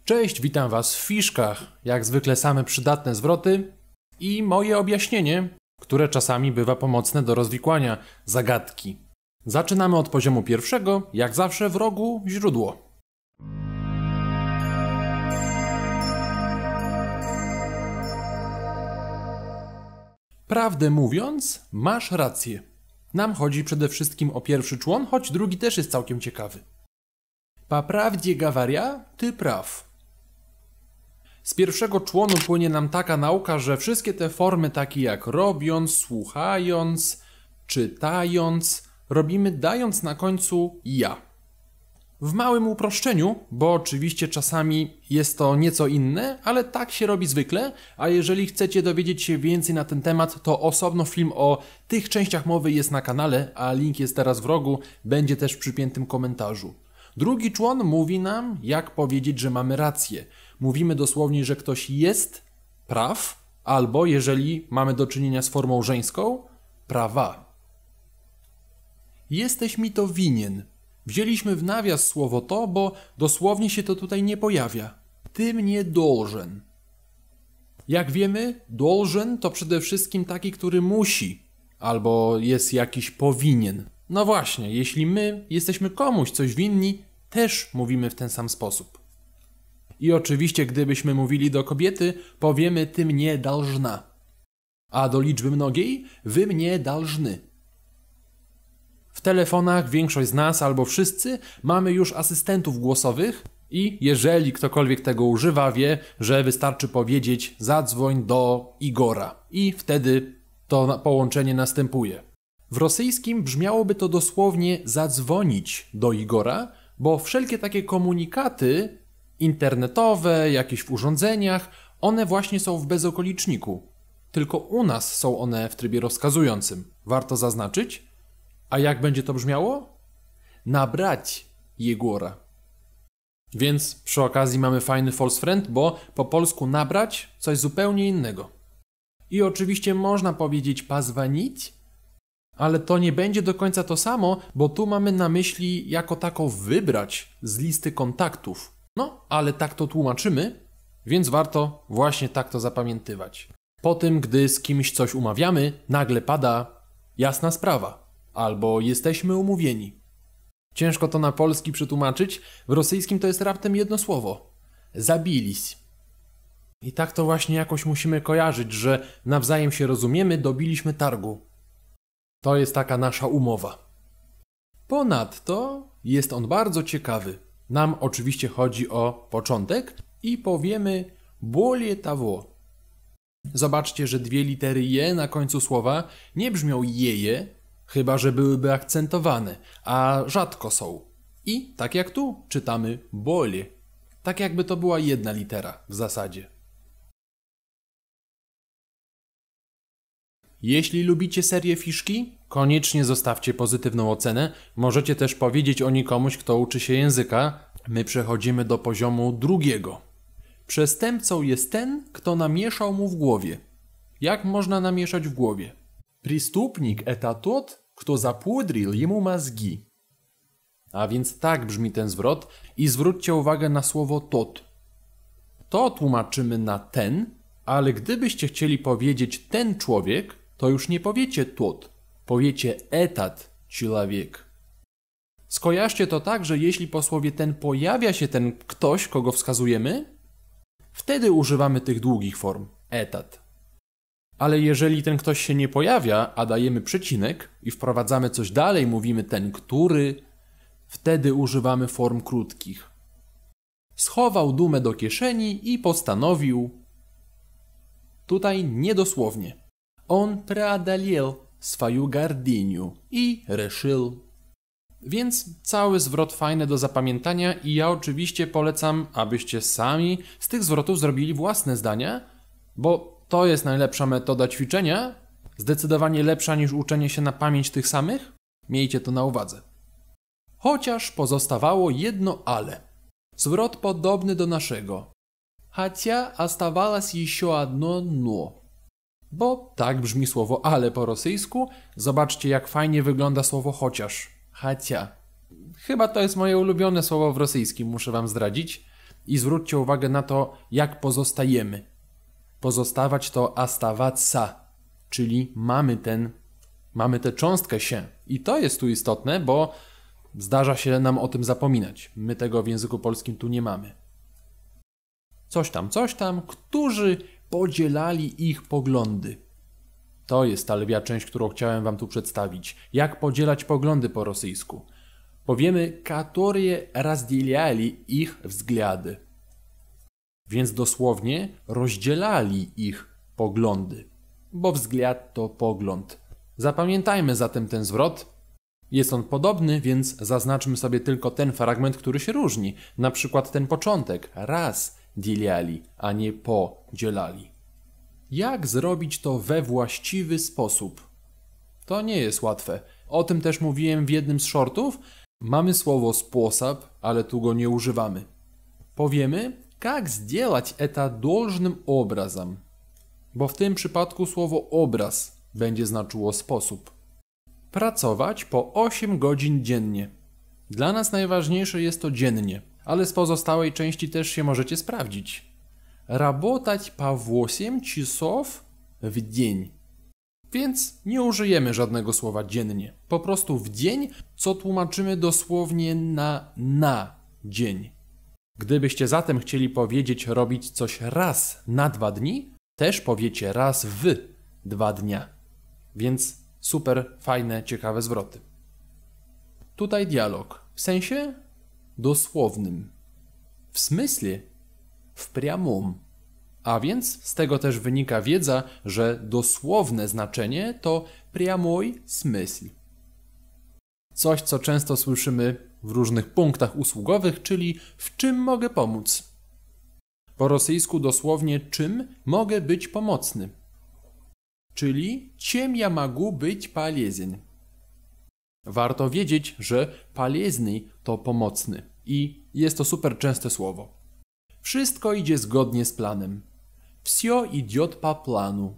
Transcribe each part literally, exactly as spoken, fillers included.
Cześć, witam Was w Fiszkach. Jak zwykle same przydatne zwroty i moje objaśnienie, które czasami bywa pomocne do rozwikłania zagadki. Zaczynamy od poziomu pierwszego, jak zawsze w rogu źródło. Prawdę mówiąc, masz rację. Nam chodzi przede wszystkim o pierwszy człon, choć drugi też jest całkiem ciekawy. Po prawdzie говоря, ty praw. Z pierwszego członu płynie nam taka nauka, że wszystkie te formy takie jak robiąc, słuchając, czytając, robimy dając na końcu ja. W małym uproszczeniu, bo oczywiście czasami jest to nieco inne, ale tak się robi zwykle, a jeżeli chcecie dowiedzieć się więcej na ten temat, to osobno film o tych częściach mowy jest na kanale, a link jest teraz w rogu, będzie też w przypiętym komentarzu. Drugi człon mówi nam, jak powiedzieć, że mamy rację. Mówimy dosłownie, że ktoś jest praw, albo jeżeli mamy do czynienia z formą żeńską, prawa. Jesteś mi to winien. Wzięliśmy w nawias słowo to, bo dosłownie się to tutaj nie pojawia. Ty mnie должен. Jak wiemy, должен to przede wszystkim taki, który musi, albo jest jakiś powinien. No właśnie, jeśli my jesteśmy komuś coś winni, też mówimy w ten sam sposób. I oczywiście, gdybyśmy mówili do kobiety, powiemy ty mnie должна. A do liczby mnogiej, wy mnie должны. W telefonach większość z nas albo wszyscy mamy już asystentów głosowych i jeżeli ktokolwiek tego używa, wie, że wystarczy powiedzieć zadzwoń do Igora i wtedy to połączenie następuje. W rosyjskim brzmiałoby to dosłownie zadzwonić do Igora, bo wszelkie takie komunikaty internetowe, jakieś w urządzeniach, one właśnie są w bezokoliczniku. Tylko u nas są one w trybie rozkazującym. Warto zaznaczyć. A jak będzie to brzmiało? Nabrać Jegora. Więc przy okazji mamy fajny false friend, bo po polsku nabrać coś zupełnie innego. I oczywiście można powiedzieć pozwanić, ale to nie będzie do końca to samo, bo tu mamy na myśli jako tako wybrać z listy kontaktów. No, ale tak to tłumaczymy, więc warto właśnie tak to zapamiętywać. Po tym, gdy z kimś coś umawiamy, nagle pada jasna sprawa, albo jesteśmy umówieni. Ciężko to na polski przetłumaczyć, w rosyjskim to jest raptem jedno słowo. Zabiliś. I tak to właśnie jakoś musimy kojarzyć, że nawzajem się rozumiemy, dobiliśmy targu. To jest taka nasza umowa. Ponadto jest on bardzo ciekawy. Nam oczywiście chodzi o początek i powiemy более того. Zobaczcie, że dwie litery je na końcu słowa nie brzmią jeje, chyba że byłyby akcentowane, a rzadko są. I tak jak tu czytamy более. Tak jakby to była jedna litera w zasadzie. Jeśli lubicie serię Fiszki, koniecznie zostawcie pozytywną ocenę. Możecie też powiedzieć o niej komuś, kto uczy się języka. My przechodzimy do poziomu drugiego. Przestępcą jest ten, kto namieszał mu w głowie. Jak można namieszać w głowie? Przestępnik это тот, kto zapudrил ему mózgi. A więc tak brzmi ten zwrot i zwróćcie uwagę na słowo tot. To tłumaczymy na ten, ale gdybyście chcieli powiedzieć ten człowiek, to już nie powiecie tot, powiecie etat człowiek. Skojarzcie to tak, że jeśli po słowie ten pojawia się ten ktoś, kogo wskazujemy, wtedy używamy tych długich form etat. Ale jeżeli ten ktoś się nie pojawia, a dajemy przecinek i wprowadzamy coś dalej, mówimy ten który, wtedy używamy form krótkich. Schował dumę do kieszeni i postanowił. Tutaj niedosłownie. On преодолел свою гордыню i решил. Więc cały zwrot fajny do zapamiętania i ja oczywiście polecam, abyście sami z tych zwrotów zrobili własne zdania, bo to jest najlepsza metoda ćwiczenia, zdecydowanie lepsza niż uczenie się na pamięć tych samych. Miejcie to na uwadze. Chociaż pozostawało jedno ale. Zwrot podobny do naszego. Хотя оставалось еще одно но. Bo tak brzmi słowo ale po rosyjsku. Zobaczcie, jak fajnie wygląda słowo chociaż. Хотя. Chyba to jest moje ulubione słowo w rosyjskim, muszę wam zdradzić. I zwróćcie uwagę na to, jak pozostajemy. Pozostawać to оставаться, czyli mamy ten, mamy tę cząstkę się. I to jest tu istotne, bo zdarza się nam o tym zapominać. My tego w języku polskim tu nie mamy. Coś tam, coś tam, którzy podzielali ich poglądy. To jest ta lwia część, którą chciałem wam tu przedstawić. Jak podzielać poglądy po rosyjsku? Powiemy, которые разделяли ich względy. Więc dosłownie rozdzielali ich poglądy, bo wzgląd to pogląd. Zapamiętajmy zatem ten zwrot. Jest on podobny, więc zaznaczmy sobie tylko ten fragment, który się różni. Na przykład ten początek. Raz dzielali, a nie podzielali. Jak zrobić to we właściwy sposób? To nie jest łatwe. O tym też mówiłem w jednym z shortów. Mamy słowo sposób, ale tu go nie używamy. Powiemy, jak сделать это должным образом, bo w tym przypadku słowo obraz będzie znaczyło sposób. Pracować po osiem godzin dziennie. Dla nas najważniejsze jest to dziennie, ale z pozostałej części też się możecie sprawdzić. Работать по восемь часов w dzień. Więc nie użyjemy żadnego słowa dziennie. Po prostu w dzień, co tłumaczymy dosłownie na na dzień. Gdybyście zatem chcieli powiedzieć robić coś raz na dwa dni, też powiecie raz w dwa dnia. Więc super, fajne, ciekawe zwroty. Tutaj dialog. W sensie dosłownym. W smyśle w прямом. A więc z tego też wynika wiedza, że dosłowne znaczenie to прямой смысл. Coś, co często słyszymy w różnych punktach usługowych, czyli w czym mogę pomóc. Po rosyjsku dosłownie czym mogę być pomocny. Czyli czym ja mogę być полезен. Warto wiedzieć, że полезный to pomocny i jest to super częste słowo. Wszystko idzie zgodnie z planem. Все идет по плану.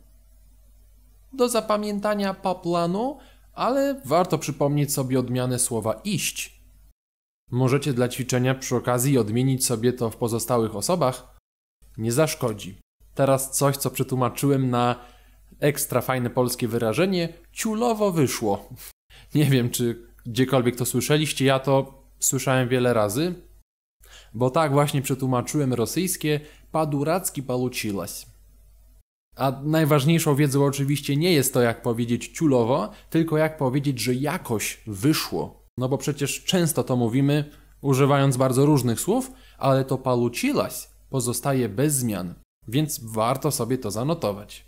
Do zapamiętania po planu, ale warto przypomnieć sobie odmianę słowa iść. Możecie dla ćwiczenia przy okazji odmienić sobie to w pozostałych osobach. Nie zaszkodzi. Teraz coś, co przetłumaczyłem na ekstra fajne polskie wyrażenie. Ciulowo wyszło. Nie wiem, czy gdziekolwiek to słyszeliście. Ja to słyszałem wiele razy. Bo tak właśnie przetłumaczyłem rosyjskie по-дурацки получилось. A najważniejszą wiedzą oczywiście nie jest to, jak powiedzieć ciulowo, tylko jak powiedzieć, że jakoś wyszło. No bo przecież często to mówimy, używając bardzo różnych słów, ale to получилось pozostaje bez zmian, więc warto sobie to zanotować.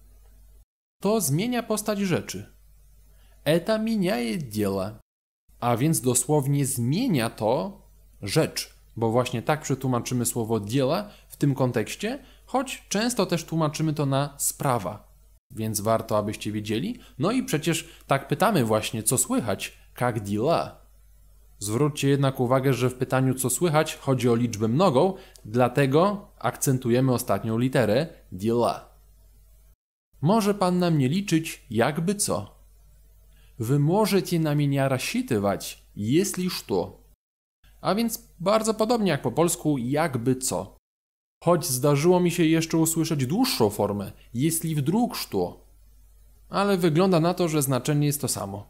To zmienia postać rzeczy. Это меняет дело. A więc dosłownie zmienia to rzecz, bo właśnie tak przetłumaczymy słowo dziela w tym kontekście, choć często też tłumaczymy to na sprawa. Więc warto, abyście wiedzieli. No i przecież tak pytamy właśnie, co słychać, jak dела. Zwróćcie jednak uwagę, że w pytaniu co słychać chodzi o liczbę mnogą, dlatego akcentujemy ostatnią literę dела. Może pan na mnie liczyć jakby co. Wy możecie na mnie рассчитывать, если что. A więc bardzo podobnie jak po polsku jakby co. Choć zdarzyło mi się jeszcze usłyszeć dłuższą formę, jeśli wdruk что. Ale wygląda na to, że znaczenie jest to samo.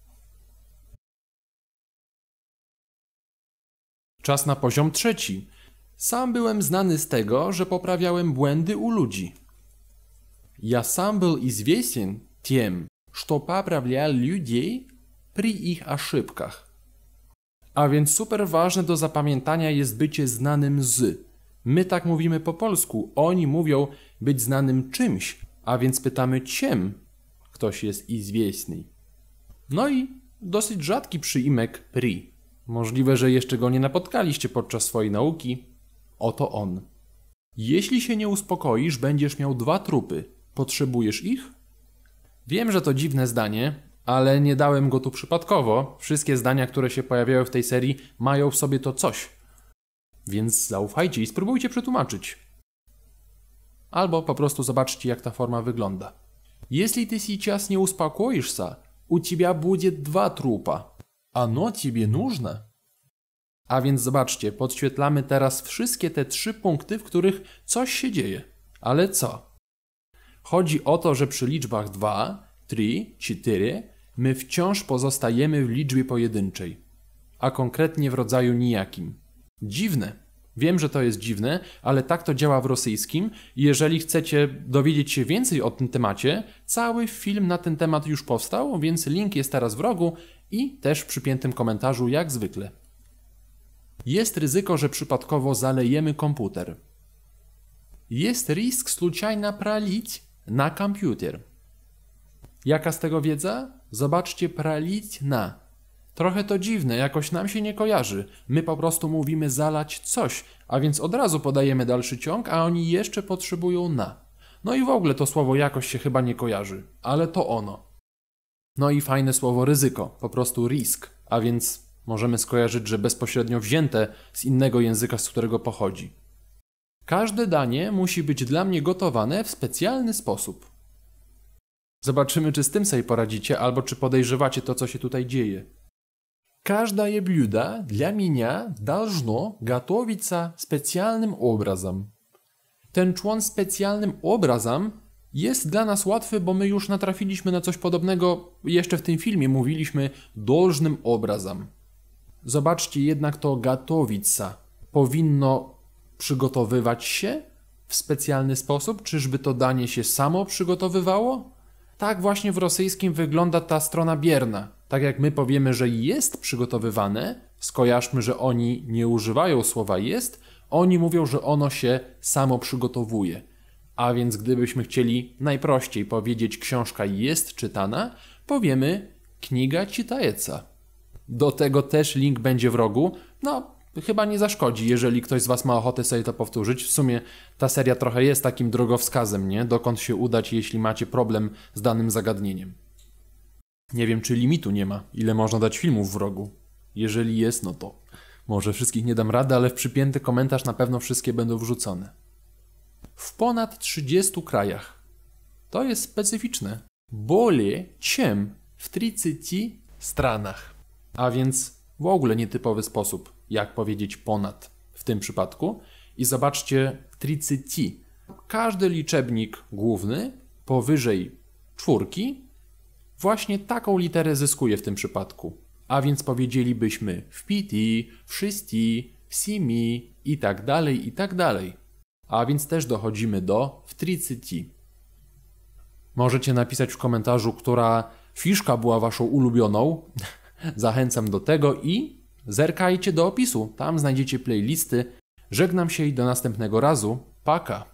Czas na poziom trzeci. Sam byłem znany z tego, że poprawiałem błędy u ludzi. Я сам был известен тем, что поправлял людей при их ошибках. A więc super ważne do zapamiętania jest bycie znanym z. My tak mówimy po polsku, oni mówią być znanym czymś, a więc pytamy czym ktoś jest известный. No i dosyć rzadki przyimek pri. Możliwe, że jeszcze go nie napotkaliście podczas swojej nauki. Oto on. Jeśli się nie uspokoisz, będziesz miał dwa trupy. Potrzebujesz ich? Wiem, że to dziwne zdanie, ale nie dałem go tu przypadkowo. Wszystkie zdania, które się pojawiają w tej serii, mają w sobie to coś. Więc zaufajcie i spróbujcie przetłumaczyć. Albo po prostu zobaczcie, jak ta forma wygląda. Jeśli ty сейчас nie uspokoisz się, u ciebie będzie dwa trupa. Оно тебе нужно? A więc zobaczcie, podświetlamy teraz wszystkie te trzy punkty, w których coś się dzieje. Ale co? Chodzi o to, że przy liczbach dwa, trzy, cztery my wciąż pozostajemy w liczbie pojedynczej, a konkretnie w rodzaju nijakim. Dziwne. Wiem, że to jest dziwne, ale tak to działa w rosyjskim i jeżeli chcecie dowiedzieć się więcej o tym temacie, cały film na ten temat już powstał, więc link jest teraz w rogu i też w przypiętym komentarzu jak zwykle. Jest ryzyko, że przypadkowo zalejemy komputer. Jest risk случайно пролить na komputer. Jaka z tego wiedza? Zobaczcie, pralić na. Trochę to dziwne, jakoś nam się nie kojarzy. My po prostu mówimy zalać coś, a więc od razu podajemy dalszy ciąg, a oni jeszcze potrzebują na. No i w ogóle to słowo jakoś się chyba nie kojarzy, ale to ono. No i fajne słowo ryzyko, po prostu risk, a więc możemy skojarzyć, że bezpośrednio wzięte z innego języka, z którego pochodzi. Każde danie musi być dla mnie gotowane w specjalny sposób. Zobaczymy, czy z tym sobie poradzicie, albo czy podejrzewacie to, co się tutaj dzieje. Каждое блюдо для меня должно готовиться specjalnym obrazem. Ten człon specjalnym obrazem jest dla nas łatwy, bo my już natrafiliśmy na coś podobnego. Jeszcze w tym filmie mówiliśmy должным obrazem. Zobaczcie, jednak to готовиться powinno przygotowywać się w specjalny sposób. Czyżby to danie się samo przygotowywało? Tak właśnie w rosyjskim wygląda ta strona bierna. Tak jak my powiemy, że jest przygotowywane, skojarzmy, że oni nie używają słowa jest, oni mówią, że ono się samo przygotowuje. A więc gdybyśmy chcieli najprościej powiedzieć książka jest czytana, powiemy kniga czytajeca. Do tego też link będzie w rogu. No, chyba nie zaszkodzi, jeżeli ktoś z Was ma ochotę sobie to powtórzyć. W sumie ta seria trochę jest takim drogowskazem, nie? Dokąd się udać, jeśli macie problem z danym zagadnieniem. Nie wiem, czy limitu nie ma, ile można dać filmów w rogu. Jeżeli jest, no to może wszystkich nie dam rady, ale w przypięty komentarz na pewno wszystkie będą wrzucone. W ponad trzydziestu krajach. To jest specyficzne. Более чем w trzydziestu stranach. A więc w ogóle nietypowy sposób, jak powiedzieć ponad w tym przypadku. I zobaczcie, trzydzieści. Każdy liczebnik główny powyżej czwórki właśnie taką literę zyskuje w tym przypadku. A więc powiedzielibyśmy w pěti, w šesti, w siedmiu i tak dalej, i tak dalej. A więc też dochodzimy do w trzydziestu. Możecie napisać w komentarzu, która fiszka była Waszą ulubioną. Zachęcam do tego i zerkajcie do opisu. Tam znajdziecie playlisty. Żegnam się i do następnego razu. Paka!